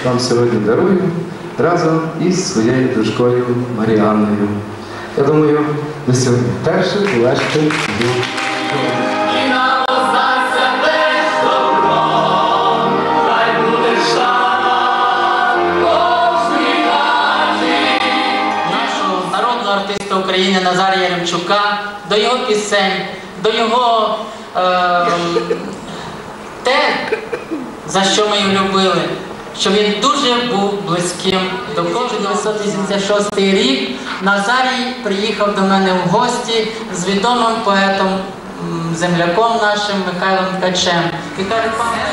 вам сьогодні дарую разом із своєю дочкою Маріанною. Я думаю, ви сьогодні перше полежите до артиста України Назарія Яремчука, до його пісень, до його те, за що ми його любили, що він дуже був близьким до кожного. 1986 рік Назарій приїхав до мене в гості з відомим поетом, земляком нашим Михайлом Ткачем. І каже: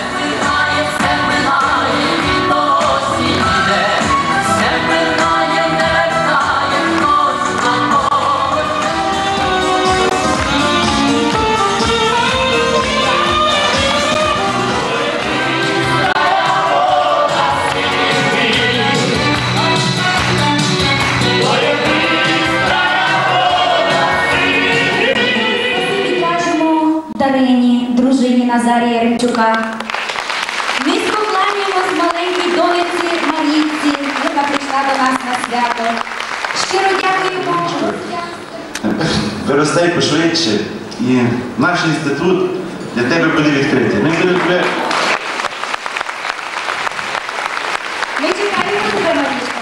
Дарині, дружині Назарія Яремчука. Низько кланяємось маленькій доньці Марійці, яка прийшла до нас на свято. Щиро дякуємо. Виростай пошвидше, і наш інститут для тебе буде відкритий. Ми чекаємо тебе, Марійка.